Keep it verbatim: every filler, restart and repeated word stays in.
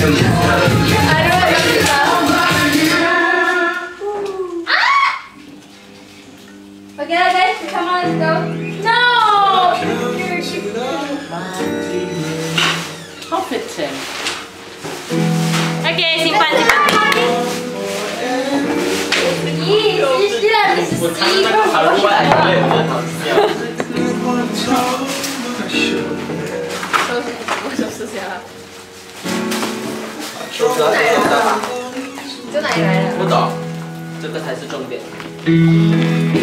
Okay, guys, come on, let's go. No! Competent. Okay, simpan, simpan. Ih, still have this sea. 不懂，这个才是重点。